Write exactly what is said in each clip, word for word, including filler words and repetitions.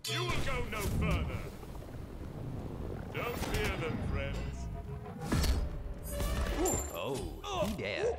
You will go no further. Don't fear them, friends. Oh, he dared.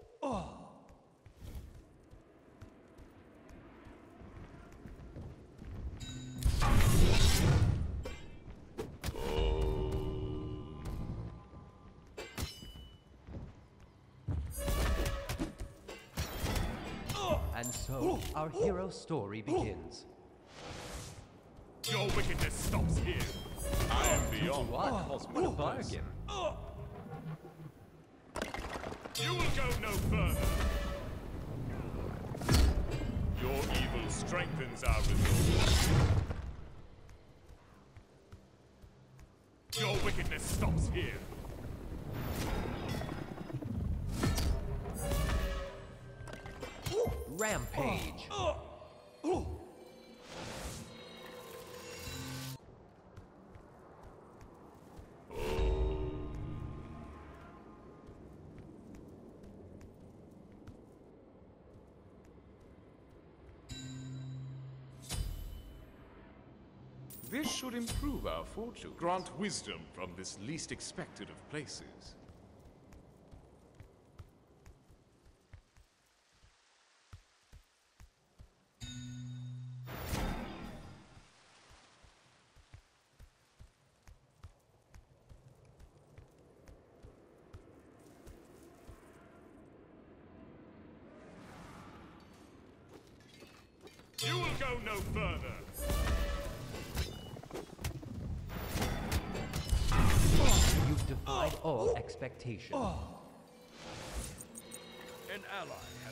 And so, our hero's story begins. Your wickedness stops here. I am beyond. What? What a bargain. You will go no further. Your evil strengthens our resolve. Your wickedness stops here. Rampage. This should improve our fortune. Grant wisdom from this least expected of places. You will go no further. You've defied all expectation. An ally has...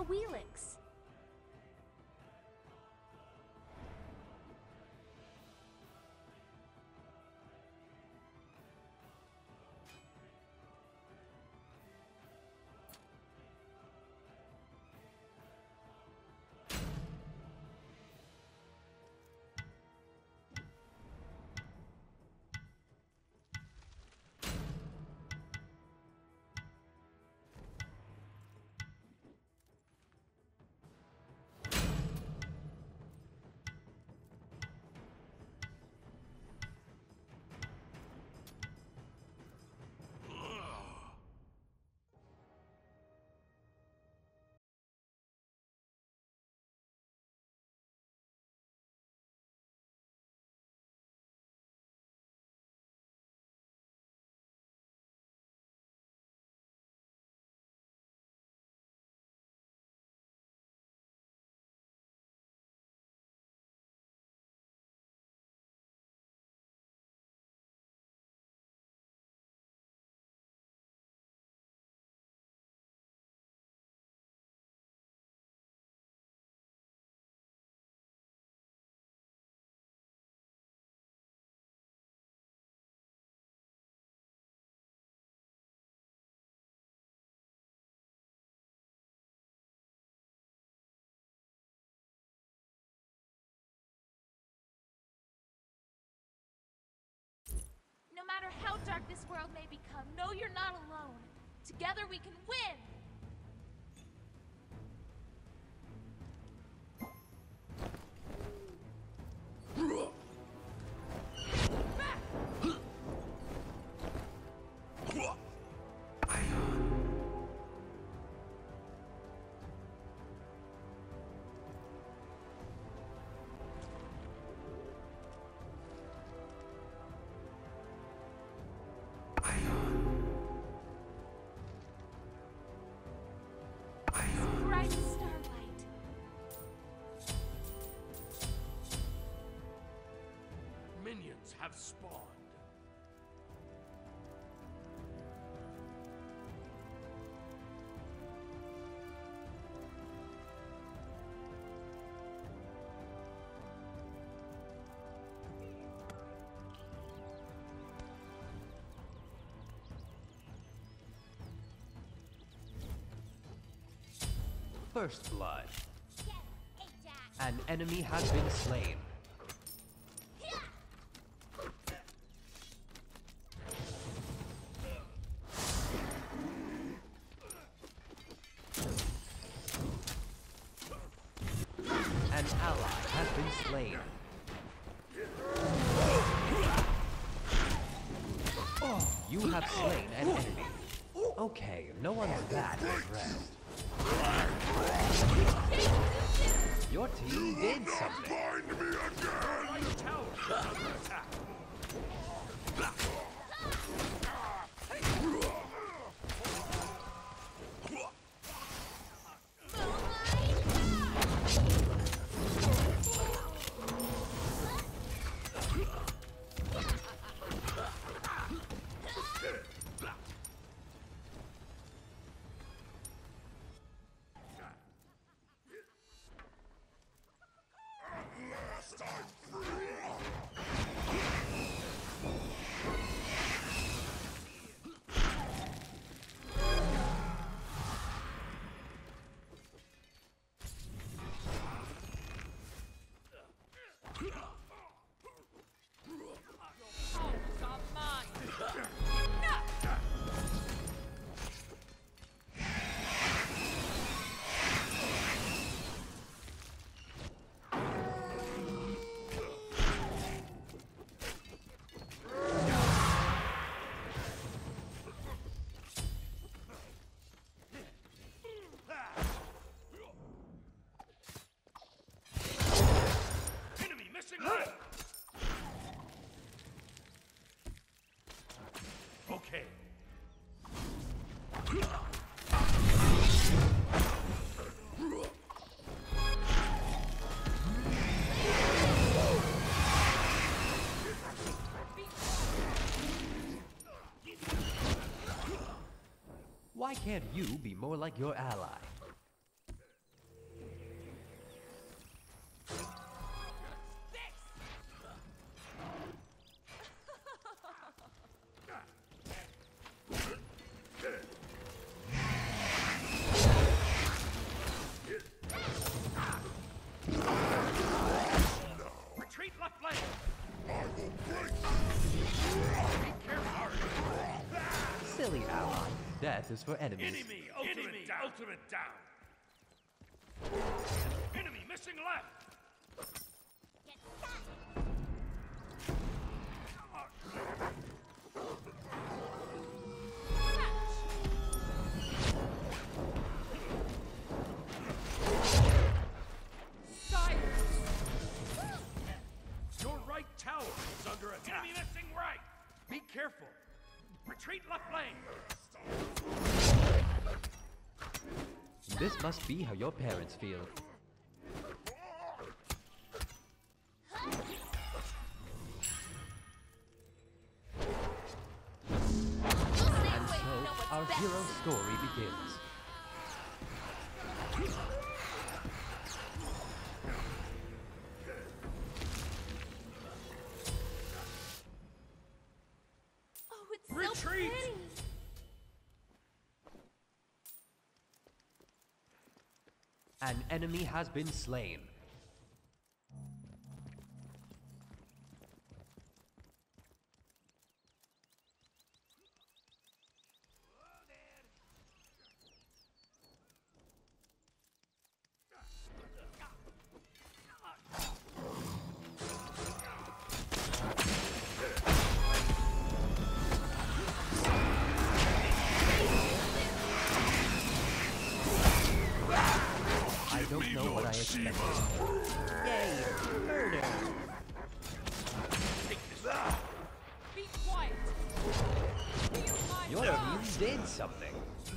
a Wheelix. No matter how dark this world may become, know you're not alone. Together we can win! Bright starlight. Minions have spawned. First blood. An enemy has been slain. An ally has been slain. Oh, you have slain an enemy. Okay, no one's that impressed. Your team did something. Find me again! Tower under attack. Okay. Why can't you be more like your ally? Silly ally. Death is for enemies. Enemy ultimate Enemy down. Ultimate down. Enemy missing left. Get set. Your right tower is under attack. Enemy missing right. Be careful. Retreat left lane. This must be how your parents feel. And so, our hero's story begins. Oh, it's so Retreat! pretty. An enemy has been slain. I don't know what I expected. Yay! Murder! Be quiet. Feel my Your wrath. team did something.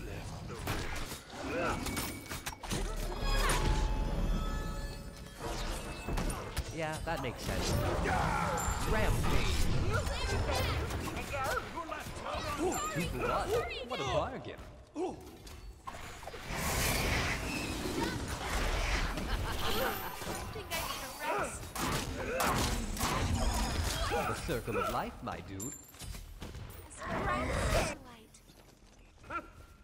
Yeah, that makes sense. Rampage! Ooh, two for one. What a bargain! I think I need a rest. The circle of life, my dude. As bright as sunlight.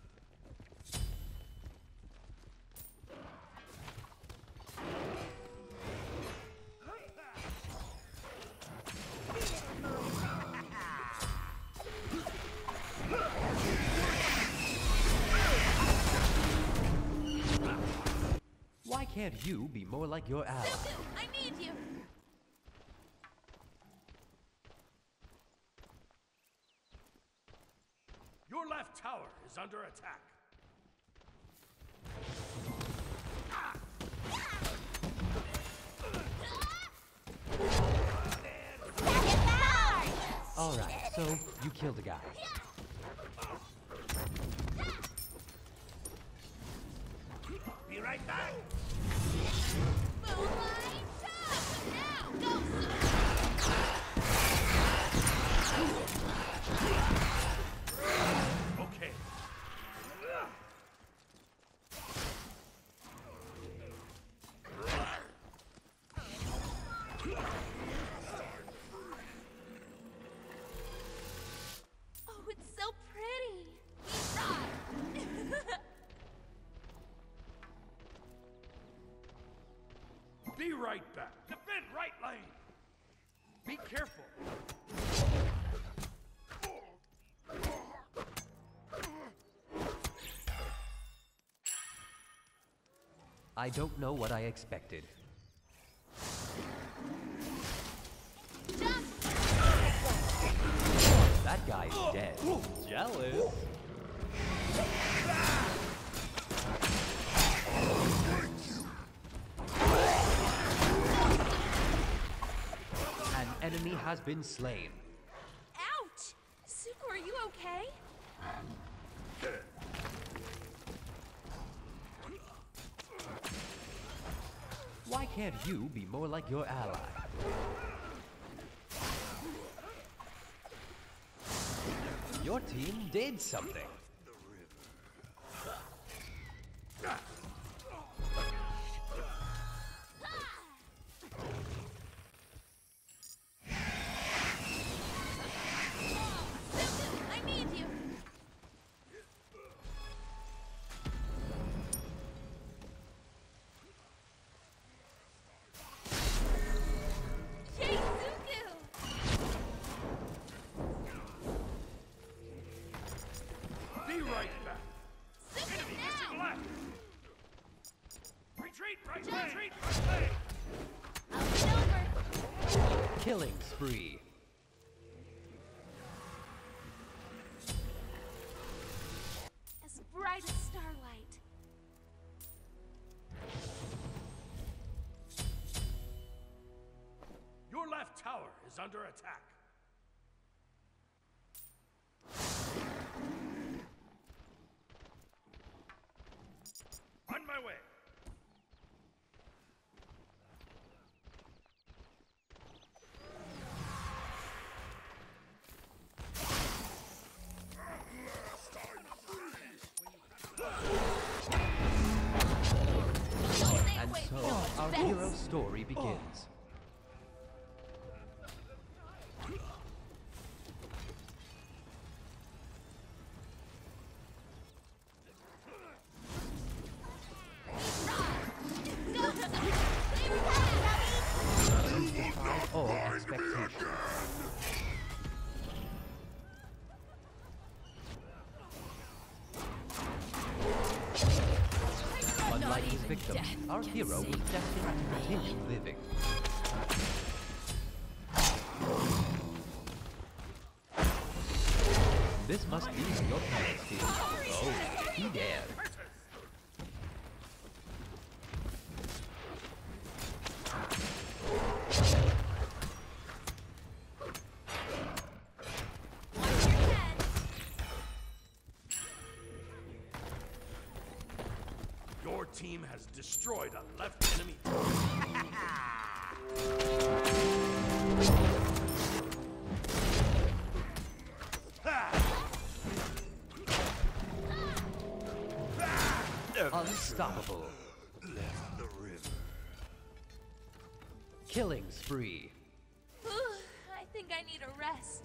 Why can't you be more like your ally? I need you. Your left tower is under attack. Alright, so you killed a guy. Be right back. Moonlight Tower. Now, go, Okay. Oh, it's so pretty. Right. Be right back. Defend right lane. Be careful. I don't know what I expected. Jump. That guy's dead. Jealous. An enemy has been slain. Ouch. Suku, are you okay? Why can't you be more like your ally? Your team did something. Suku, I need you. Yay, Suku! right back. Enemy missing left. Retreat right way. Retreat right way. I'll be over. Killing spree. As bright as starlight. Your left tower is under attack. On my way. And so, our hero's story begins. All expectation. Unlike his victim, our hero was destined to continue living. This must be your parents' field. Oh, he dared. Your team has destroyed a left enemy. Unstoppable. Left the river. Killing spree. Whew, I think I need a rest.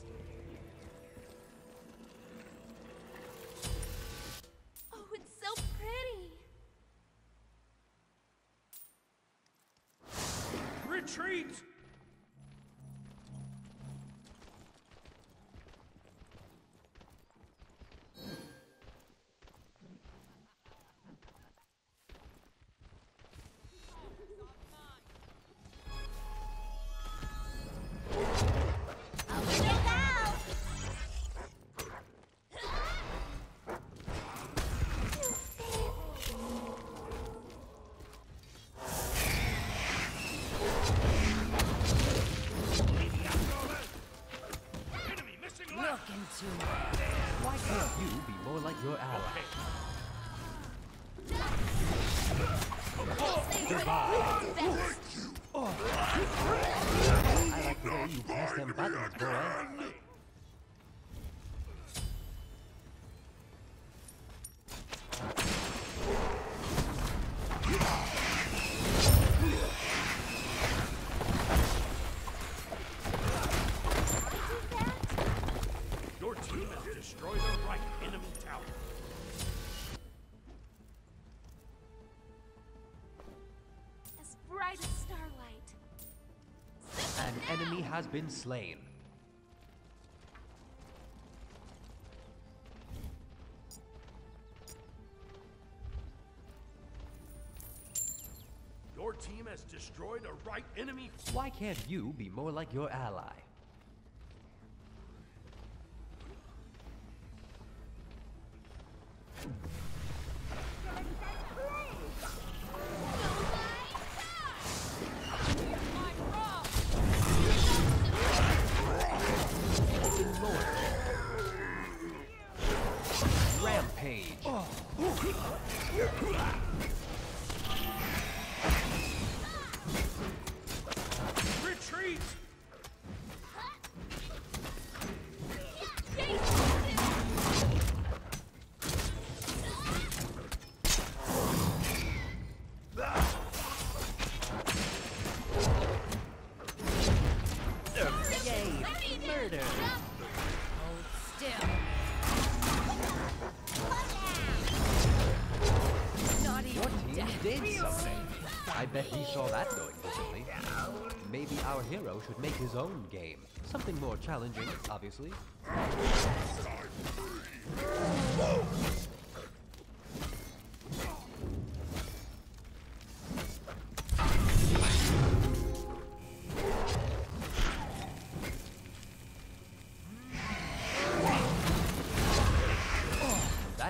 Oh, it's so pretty. Retreat! I'll check out. Enemy missing left. Why can't you be more like your ally? I like the way you press them buttons, boy. Your team has destroyed a right enemy tower. As bright as starlight. An enemy has been slain. Your team has destroyed a right enemy. Why can't you be more like your ally? Rampage. Retreat! Murder. Still. Your team did something. I bet he saw that going differently. Maybe our hero should make his own game. Something more challenging, obviously. Whoa!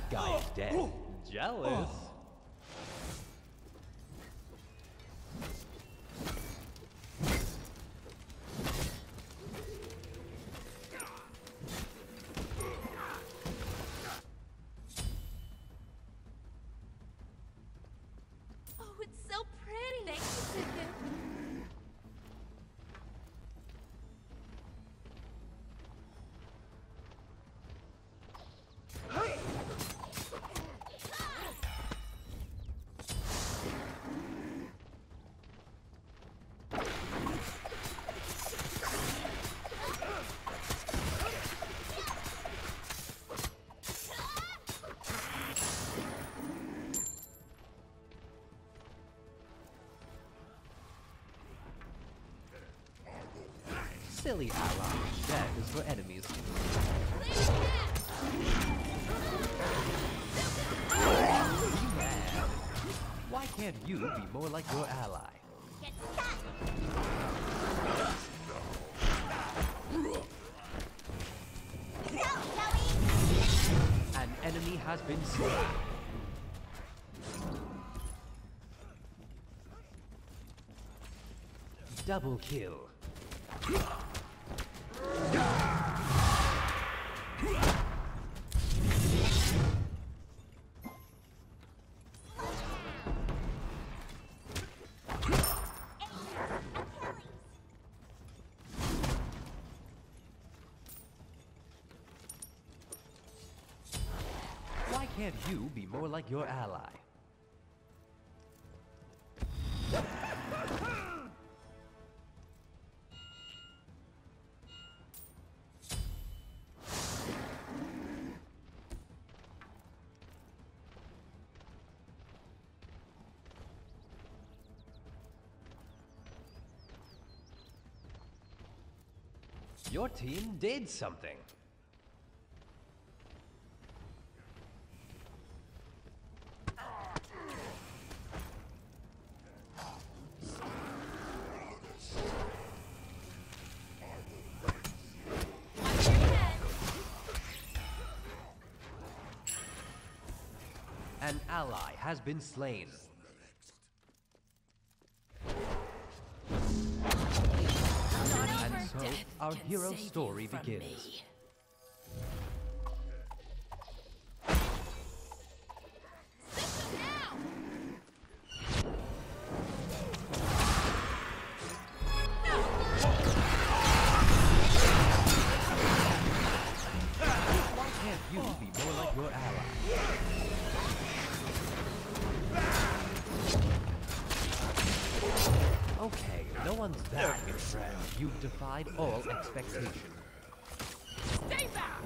That guy is dead. Jealous. Oh, it's so pretty. Thank you, Zuko. Silly ally. That is for enemies. Be mad. Why can't you be more like your ally? Get stuck. An enemy has been slain. Double kill. Why can't you be more like your ally? Your team did something. An ally has been slain. And so, our hero's story begins. Why can't you be more like your ally? Okay, no one's that impressed. You've defied all expectation. Stay back!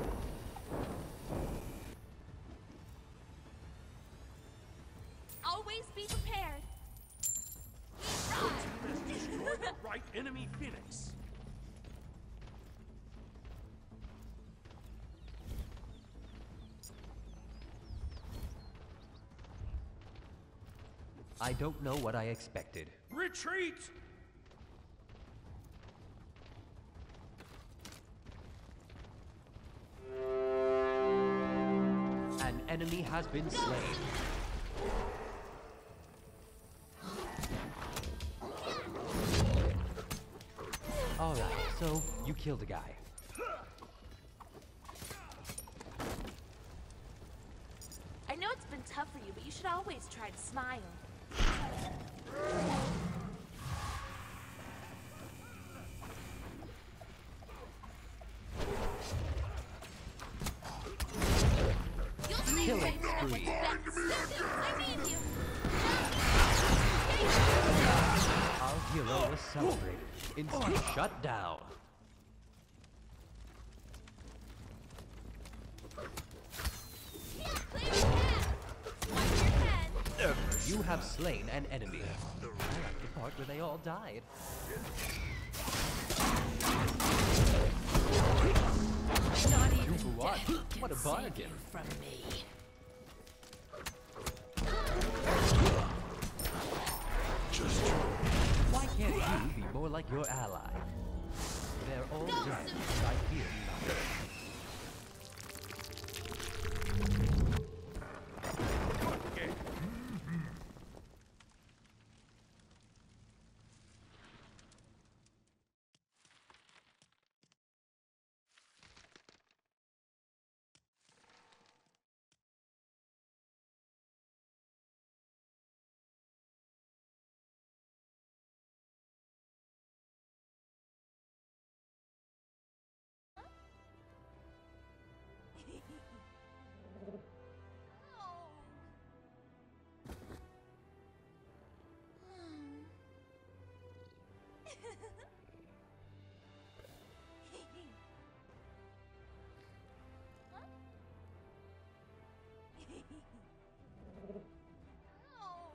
Always be prepared. Let's destroy the right enemy Phoenix. I don't know what I expected. Retreat! An enemy has been slain. Alright, so you killed a guy. I know it's been tough for you, but you should always try to smile. Killing spree. I need you. Our hero was celebrated. Instead, shut down. You have slain an enemy. I like the part where they all died. Not even Two for one. death can What a save bargain. you from me. Why can't you be more like your ally? They're all dead. I fear Huh? Oh.